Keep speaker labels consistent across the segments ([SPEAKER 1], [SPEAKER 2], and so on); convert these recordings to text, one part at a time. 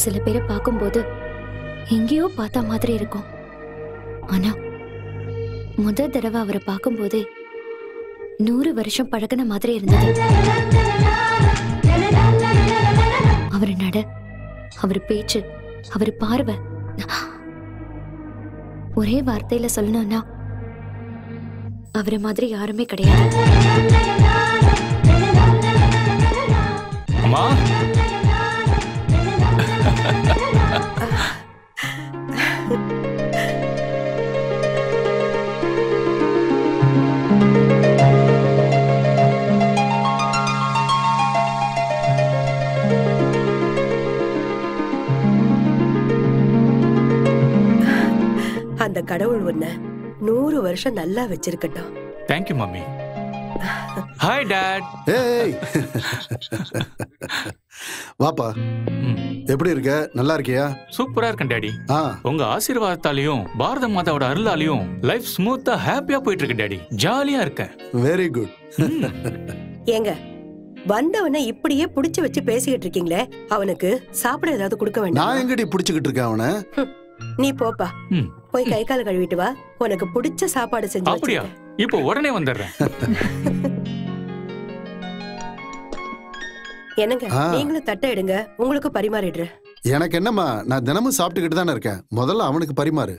[SPEAKER 1] சில பேரை பார்க்கும்போது எங்கேயோ பார்த்த மாதிரி இருக்கும். ஆனா முதல் தடவை அவரை பார்க்கும்போதே 100 வருஷம் பழகின மாதிரி இருந்தது. அவர் நட, அவர் பேச்சு, அவர் பார்வை, ஒரே வார்த்தையில சொல்லணும்னா அவரை மாதிரி யாருமே கிடையாது.
[SPEAKER 2] அம்மா
[SPEAKER 3] அந்த கடவுள் உன்னை 100 வருஷம் நல்லா வச்சிருக்கட்டும்.
[SPEAKER 2] Thank you mummy. Hi dad.
[SPEAKER 4] ஏய் வாப்பா, எப்படி இருக்க? நல்லா இருக்கியா?
[SPEAKER 2] சூப்பரா இருக்கேன் டாடி. உங்க ஆசீர்வாதத்தாலையும் பாரத மாதாவோட அருளாலையும் லைஃப் ஸ்மூத்தா ஹாப்பியா போயிட்டு இருக்கு டாடி. ஜாலியா இருக்கேன்.
[SPEAKER 4] Very good.
[SPEAKER 3] ஏங்க வந்தவனை இப்படியே புடிச்சு வச்சு பேசிக்கிட்டு இருக்கீங்களே, அவனுக்கு சாப்பிட ஏதாவது கொடுக்க வேண்டாம்?
[SPEAKER 4] நான் எங்கடி புடிச்சுக்கிட்டு இருக்கேன் அவனை?
[SPEAKER 3] நீ போப்பா, போய் கை கால் கழுவிட்டு வா. உனக்கு பிடிச்ச சாப்பாடு செஞ்சு.
[SPEAKER 2] அப்படியா? இப்போ உடனே வந்துடுறேன்.
[SPEAKER 3] என்னங்க நீங்களும் தட்டை எடுங்க, உங்களுக்கு பரிமாறிடுறேன்.
[SPEAKER 4] எனக்கு என்னம்மா, நான் தினமும் சாப்பிட்டுக்கிட்டு தானே இருக்கேன். முதல்ல அவனுக்கு பரிமாறு.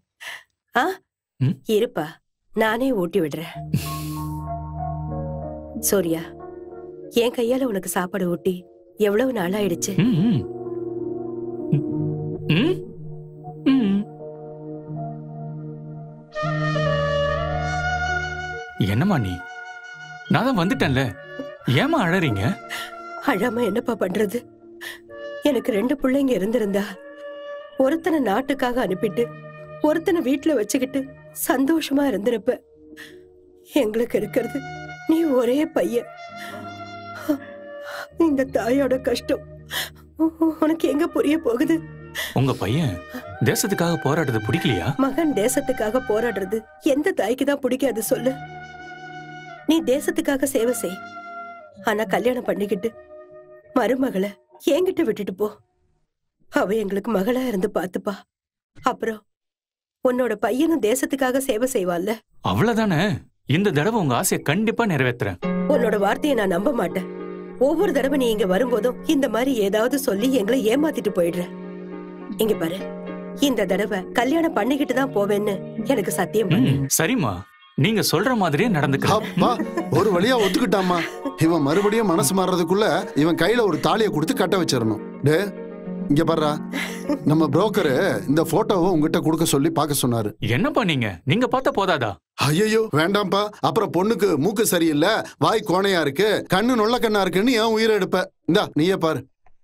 [SPEAKER 3] இருப்பா, நானே ஊட்டி விடுறேன். சூர்யா, என் கையால உனக்கு சாப்பாடு ஊட்டி எவ்வளவு நாள் ஆயிடுச்சு.
[SPEAKER 2] என்னம்மா நீ? நான் தான் வந்துட்டேன்ல, ஏமா அழறீங்க?
[SPEAKER 3] அழாம என்னப்பா பண்றது? எனக்கு 2 பிள்ளைங்க இருந்திருந்தா ஒருத்தனை நாட்டுக்காக அனுப்பிட்டு ஒருத்தனை வீட்டுல வச்சுக்கிட்டு சந்தோஷமா இருந்திருப்ப. எங்களுக்கு இருக்கிறது நீ ஒரே பையன். இந்த தாயோட கஷ்டம் உனக்கு எங்க புரிய போகுது?
[SPEAKER 2] உங்க பையன் தேசத்துக்காக போராடுறது பிடிக்கலையா?
[SPEAKER 3] மகன் தேசத்துக்காக போராடுறது எந்த தாய்க்கு தான் பிடிக்காது சொல்லு? நீ தேசத்துக்காக சேவை செய், ஆனா கல்யாணம் பண்ணிக்கிட்டு மருமகளை என்கிட்ட விட்டுட்டு போ. அவ எங்களுக்கு மகளா இருந்து பாத்துப்பா. அப்புறம் உன்னோட பையனும் தேசத்துக்காக சேவை செய்வான்ல.
[SPEAKER 2] அவ்வளவுதானே. இந்த தடவை உங்க ஆசையை கண்டிப்பா நிறைவேற்றுறேன்.
[SPEAKER 3] உன்னோட வார்த்தையை நான் நம்ப மாட்டேன். ஒவ்வொரு தடவை நீ இங்க வரும்போதும் இந்த மாதிரி ஏதாவது சொல்லி எங்களை ஏமாத்திட்டு போயிடுற. இங்க பாரு, இந்த தடவை கல்யாணம் பண்ணிக்கிட்டு தான் போவேன்னு எனக்கு சத்தியம் பண்ணு.
[SPEAKER 2] சரிம்மா, நீங்க சொல்ற மாதிரியே நடந்துக்க.
[SPEAKER 4] ஒரு வழியா ஒத்துக்கிட்டாமா. இவன் மறுபடியும் மனசு மாறதுக்குள்ள இவன் கையில ஒரு தாலியை கொடுத்து கட்ட வச்சிடணும். டே இங்க பாரு, நம்ம புரோக்கரு இந்த போட்டோவை உங்ககிட்ட கொடுக்க சொல்லி பார்க்க சொன்னாரு.
[SPEAKER 2] என்னப்பா நீங்க பார்த்த போதாதா?
[SPEAKER 4] ஐயோ வேண்டாம்ப்பா, அப்புறம் பொண்ணுக்கு மூக்கு சரியில்லை, வாய் கோணையா இருக்கு, கண்ணு நொல்ல கண்ணா இருக்குன்னு ஏன் உயிரை எடுப்ப? இந்தா நீயே பாரு.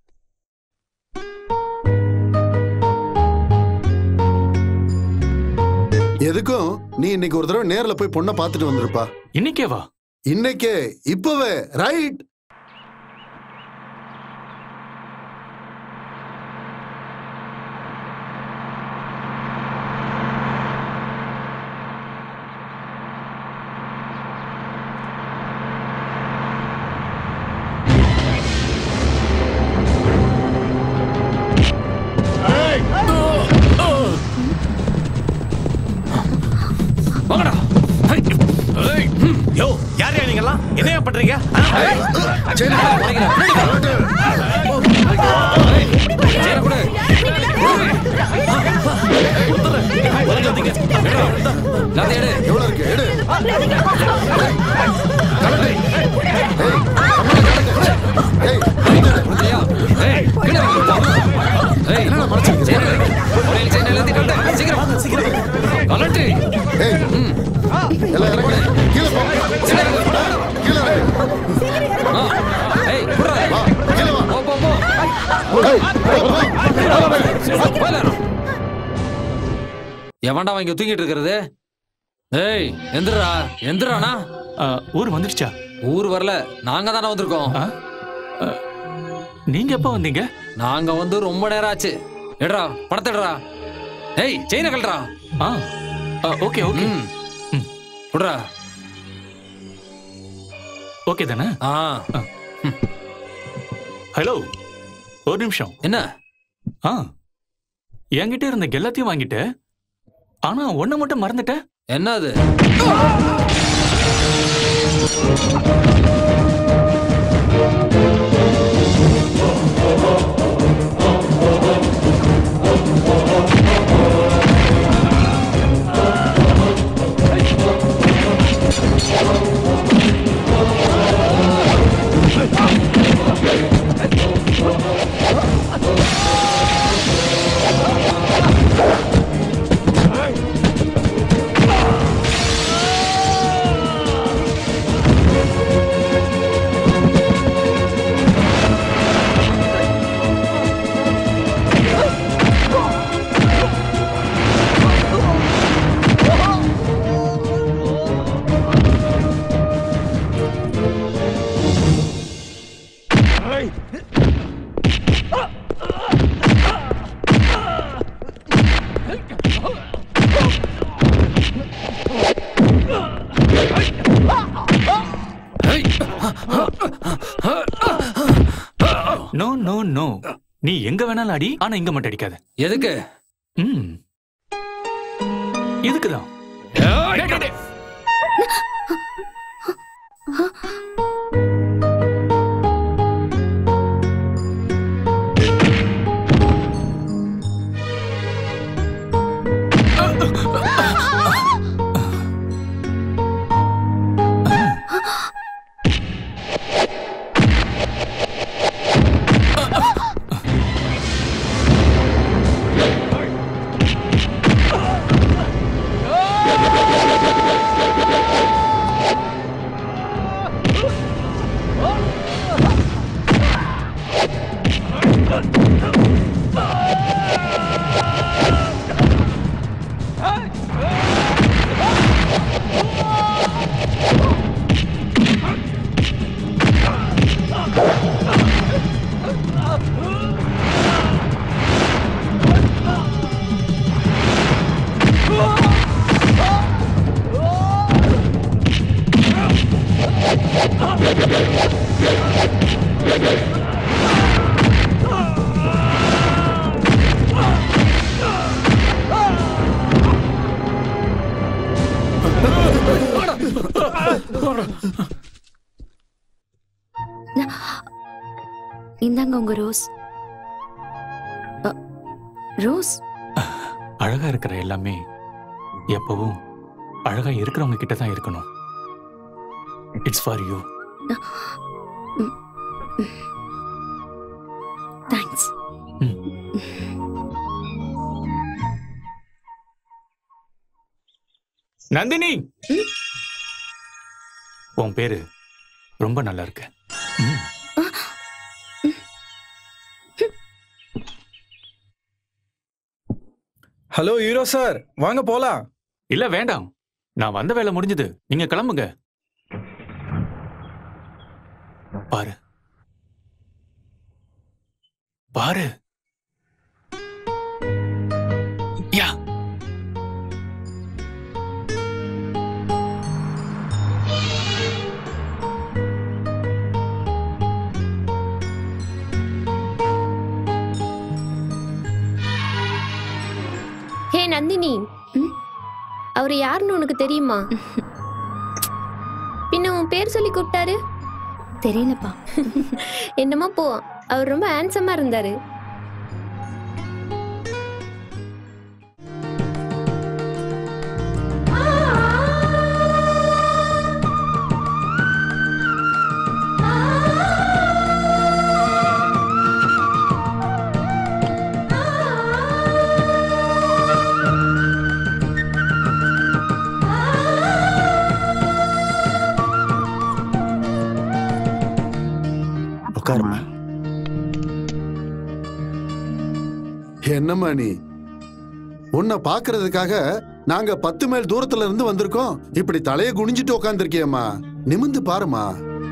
[SPEAKER 4] எதுக்கும் நீ இன்னைக்கு ஒரு தடவை நேர்ல போய் பொண்ணை பார்த்துட்டு வந்திருப்பா.
[SPEAKER 2] இன்னைக்கே வா.
[SPEAKER 4] இன்னைக்கே, இப்பவே, ரைட்?
[SPEAKER 5] வாங்கடா. யோ, யாரையா நீங்கலாம்? என்னையா பண்றீங்க?
[SPEAKER 4] எவ்வளவு இருக்கு? எடு.
[SPEAKER 6] எவன்டா வாங்கி தூங்கிட்டு இருக்கிறது? ஏய் எந்திரா, எந்திரானா?
[SPEAKER 2] ஊர் வந்துடுச்சா?
[SPEAKER 6] ஊர் வரல, நாங்க தானே வந்திருக்கோம்.
[SPEAKER 2] நீங்க எப்ப வந்தீங்க?
[SPEAKER 6] நாங்க வந்து ரொம்ப நேரம் ஆச்சு. எடுறா பணத்தை எடுறா. ஏய் செயினை கழட்டா.
[SPEAKER 2] Okay okay.
[SPEAKER 6] விடுறா.
[SPEAKER 2] ஓகே தானே?
[SPEAKER 6] ஹலோ,
[SPEAKER 2] ஒரு நிமிஷம்.
[SPEAKER 6] என்ன?
[SPEAKER 2] ஆ, என்கிட்ட இருந்த எல்லாத்தையும் வாங்கிட்ட. ஆனா ஒன்ன மட்டும் மறந்துட்ட.
[SPEAKER 6] என்ன அது?
[SPEAKER 2] நோ நோ நோ, நீ எங்க வேணாலும் அடி, ஆனா இங்க மட்டும் அடிக்காத.
[SPEAKER 6] எதுக்கு?
[SPEAKER 2] இதுக்குதான்.
[SPEAKER 1] இந்தாங்க உங்க ரோஸ். ரோஸ்
[SPEAKER 2] அழகா இருக்கிற எல்லாமே எப்பவும் அழகா இருக்கிறவங்க கிட்ட தான் இருக்கணும். It's for you.
[SPEAKER 1] Thanks.
[SPEAKER 2] Nandini, உன் பேரு ரொம்ப நல்லா இருக்கு.
[SPEAKER 7] ஹலோ ஹீரோ சார், வாங்க போலாம்.
[SPEAKER 2] இல்ல வேண்டாம், நான் வந்த வேலை முடிஞ்சது, நீங்க கிளம்புங்க. பாரு பாரு. யா,
[SPEAKER 8] ஹே நந்தினி, அவரு யாருன்னு உனக்கு தெரியுமா? பின்ன உன் பேர் சொல்லி கூப்பிட்டாரு?
[SPEAKER 1] தெரியலப்பா.
[SPEAKER 8] என்னமோ போ, அவர் ரொம்ப ஹேண்ட்ஸமா இருந்தாரு.
[SPEAKER 4] என்னம்மா நீ? உன்னை பாக்குறதுக்காக நாங்க 10 மைல் தூரத்துல இருந்து வந்திருக்கோம். இப்படி தலையை குனிஞ்சிட்டு உட்காந்துருக்கியம்மா. நிமிந்து பாருமா.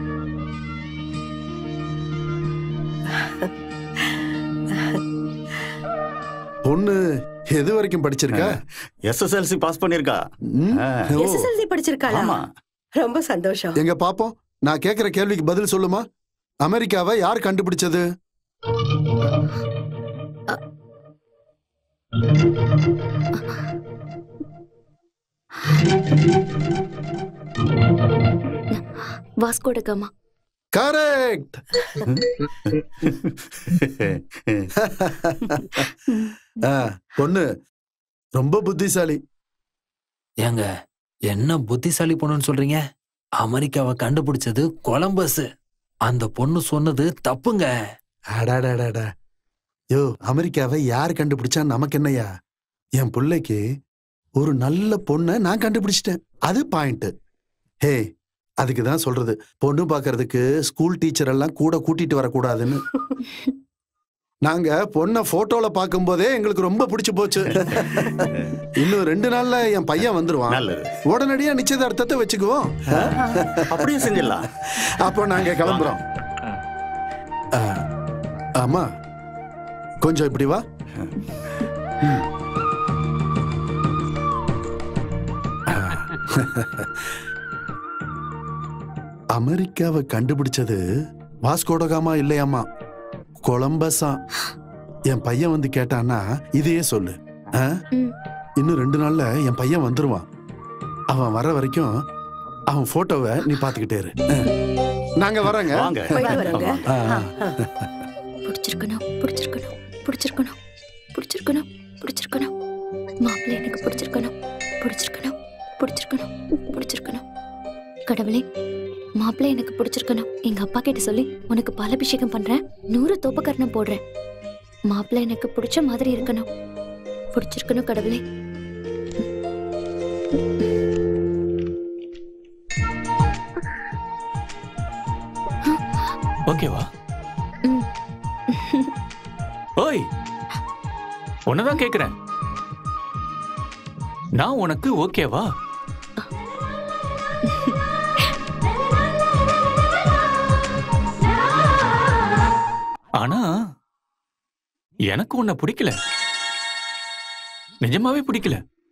[SPEAKER 4] பொண்ணு எது வரைக்கும் படிச்சிருக்கா?
[SPEAKER 9] SSLC பாஸ் பண்ணிருக்கா.
[SPEAKER 3] SSLC படிச்சிருக்காளா? ரொம்ப சந்தோஷம்.
[SPEAKER 4] எங்க பாப்போம், நான் கேக்குற கேள்விக்கு பதில் சொல்லுமா. அமெரிக்காவை யார் கண்டுபிடிச்சது?
[SPEAKER 1] Vasco da Gama.
[SPEAKER 4] கரெக்ட். பொண்ணு ரொம்ப புத்திசாலி.
[SPEAKER 6] ஏங்க என்ன புத்திசாலி பொண்ணுன்னு சொல்றீங்க? அமெரிக்காவை கண்டுபிடிச்சது கொலம்பஸ். அந்த பொண்ணு சொன்னது தப்புங்க.
[SPEAKER 4] அடாடாடாடா. யோ, அமெரிக்காவை யார் கண்டுபிடிச்சா நமக்கு என்னையா? என் பிள்ளைக்கு ஒரு நல்ல பொண்ணை நான் கண்டுபிடிச்சிட்டேன். அது பாயிண்ட். ஹே, அதுக்குதான் சொல்றது, பொண்ணு பாக்குறதுக்கு ஸ்கூல் டீச்சர் எல்லாம் கூட கூட்டிட்டு வரக்கூடாதுன்னு. நாங்க பொண்ண போட்டோல பாக்கும் போதே எங்களுக்கு ரொம்ப பிடிச்சு போச்சு. இன்னும் 2 நாள்ல என் பையன் வந்துருவான். உடனடியா நிச்சயதார்த்தத்தை வச்சுக்குவோம்.
[SPEAKER 9] அப்படியே செஞ்சிடலாம்.
[SPEAKER 4] அப்போ நாங்க கிளம்புறோம். ஆமா, கொஞ்சம் இப்படி வா. அமெரிக்காவை கண்டுபிடிச்சது வாஸ்கோடகாமா இல்லையாமா, கொலம்பஸா. என் பையன் வந்து கேட்டான்னா இதையே சொல்லு. இன்னும் 2 நாள்ல என் பையன் வந்துருவான். அவன் வர வரைக்கும் அவன் போட்டோவை நீ பாத்துக்கிட்டே இரு. நாங்க வரோங்க.
[SPEAKER 1] பிடிச்சிருக்கணும், பிடிச்சிருக்கணும், பிடிச்சிருக்கணும், பிடிச்சிருக்கணும், பிடிச்சிருக்கணும். மாப்பிள்ளை எனக்கு பிடிச்சிருக்கணும், பிடிச்சிருக்கணும், பிடிச்சிருக்கணும், பிடிச்சிருக்கணும். கடவுளே, மாப்பிள்ளை எனக்கு பிடிச்சிருக்கணும். எங்க அப்பா கிட்ட சொல்லி உனக்கு பாலாபிஷேகம் பண்றேன், 100 தோப்பக்கரணம் போடுறேன். மாப்பிள்ளை எனக்கு பிடிச்ச மாதிரி இருக்கணும், பிடிச்சிருக்கணும் கடவுளே.
[SPEAKER 2] ஓகேவா? ஓய், உன்னதான் கேக்குறேன். நான் உனக்கு ஓகேவா? ஆனா எனக்கு உன்னை பிடிக்கல, நிஜமாவே பிடிக்கல.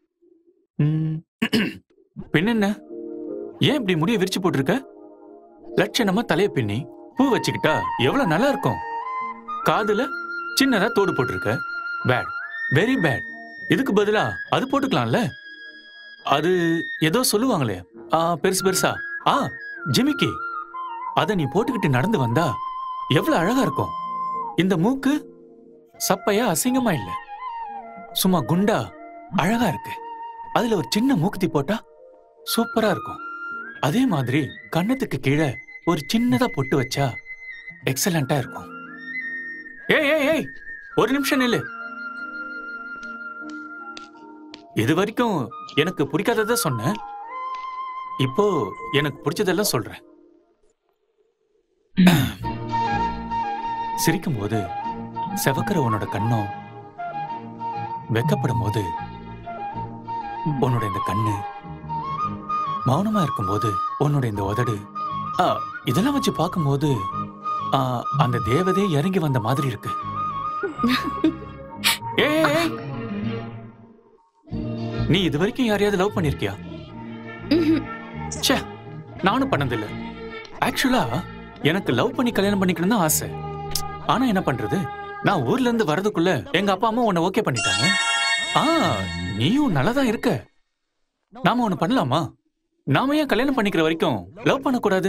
[SPEAKER 2] பின்ன ஏன் இப்படி முடிய விரிச்சு போட்டிருக்க? லட்சணமா தலைய பின்னி பூ வச்சுக்கிட்டா எவ்வளவு நல்லா இருக்கும். காதுல சின்னதா தோடு போட்டிருக்க. Bad, very bad. இதுக்கு பதிலா அது போட்டுக்கலாம்ல. அது ஏதோ சொல்லுவாங்களே, பெருசு பெருசா, ஜிமிக்கி. அத நீ போட்டுக்கிட்டு நடந்து வந்தா எவ்வளவு அழகா இருக்கும். இந்த மூக்கு சப்பையா அசிங்கமா இல்ல, சும்மா குண்டா அழகா இருக்கு. அதுல ஒரு சின்ன மூக்குத்தி போட்டா சூப்பரா இருக்கும். அதே மாதிரி கண்ணத்துக்கு கீழே ஒரு சின்னதா பொட்டு வச்சா எக்ஸலண்டா இருக்கும். ஏய் ஏய் ஏய், ஒரு நிமிஷம் நில்லு. இது வரைக்கும் எனக்கு பிடிக்காதத சொன்னேன், இப்போ எனக்கு பிடிச்சதெல்லாம் சொல்றேன். சிரிக்கும் போது செவக்கிற உன்னோட கண்ணும், வெக்கப்படும் போது உன்னோட இந்த கண்ணு, மௌனமா இருக்கும்போது உன்னோட இந்த உதடு, இதெல்லாம் வச்சு பார்க்கும்போது அந்த தேவதே இறங்கி வந்த மாதிரி இருக்கு. ஏய், நீ இது வரைக்கும் யாரையாவது லவ் பண்ணிருக்கியா? ச்சே, நானும் பண்ணதில்லை. ஆக்சுவலா எனக்கு லவ் பண்ணி கல்யாணம் பண்ணிக்கணும் தான் ஆசை. ஆனா என்ன பண்றது, நான் ஊர்ல இருந்து வரதுக்குள்ள எங்க அப்பா அம்மா உன்னை ஓகே பண்ணிட்டாங்க. நீயும் நல்லாதான் இருக்க. நாம ஒண்ணு பண்ணலாமா? நாம ஏன் கல்யாணம் பண்ணிக்கிற வரைக்கும் லவ் பண்ணக்கூடாது?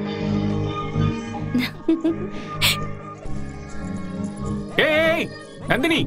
[SPEAKER 2] ஏய் நந்தினி,